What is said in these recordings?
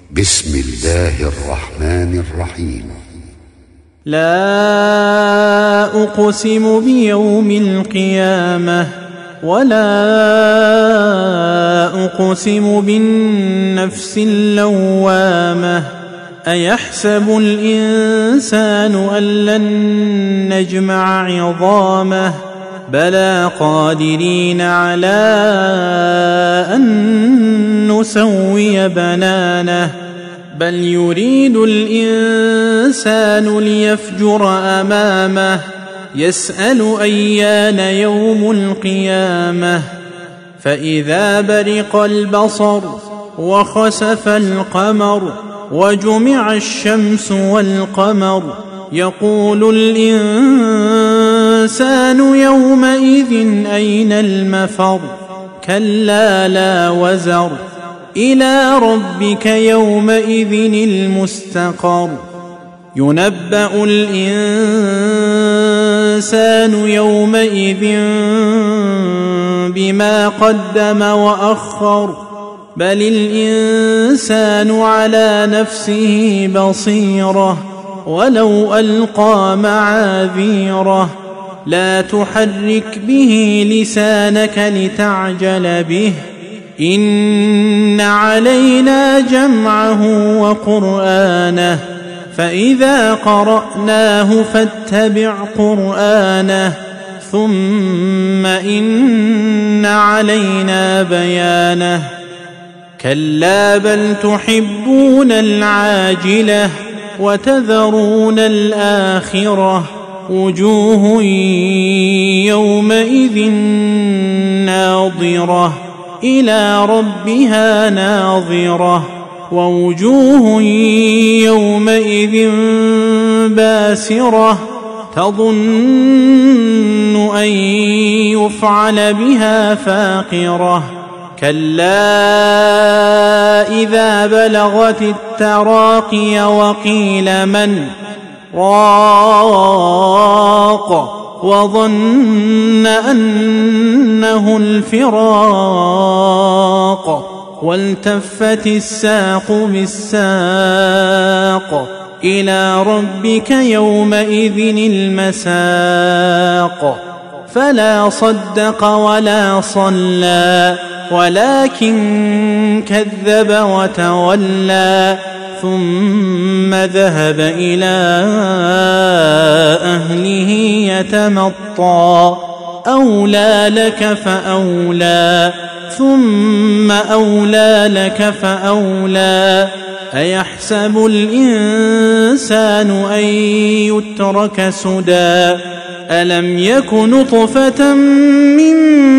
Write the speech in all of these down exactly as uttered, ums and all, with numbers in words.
بسم الله الرحمن الرحيم. لا أقسم بيوم القيامة ولا أقسم بالنفس اللوامة أيحسب الإنسان أن لن نجمع عظامه بلى قادرين على أن نسوي بنانه بل يريد الإنسان ليفجر أمامه يسأل أيان يوم القيامة فإذا برق البصر وخسف القمر وجمع الشمس والقمر يقول الإنسان يومئذ أين المفر كلا لا وزر إلى ربك يومئذ المستقر ينبأ الإنسان يومئذ بما قدم وأخر بل الإنسان على نفسه بصيرة ولو ألقى معاذيره لا تحرك به لسانك لتعجل به إن علينا جمعه وقرآنه فإذا قرأناه فاتبع قرآنه ثم إن علينا بيانه كلا بل تحبون العاجلة وتذرون الآخرة وجوه يومئذ ناظرة إلى ربها ناظرة ووجوه يومئذ باسرة تظن أن يفعل بها فاقرة كلا إذا بلغت التراقي وقيل من راق وظن أنه الفراق والتفت الساق بالساق إلى ربك يومئذ المساق فلا صدق ولا صلى ولكن كذب وتولى ثم ذهب إلى أهله يتمطى أولى لك فأولى ثم أولى لك فأولى أيحسب الإنسان أن يترك سدى ألم يك نطفة من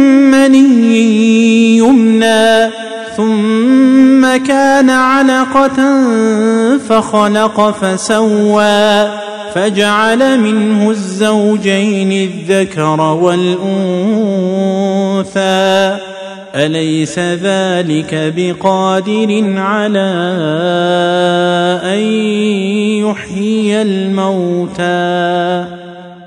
مني يمنى ثم كان علقة فخلق فسوى فجعل منه الزوجين الذكر والأنثى أليس ذلك بقادر على أن يحيي الموتى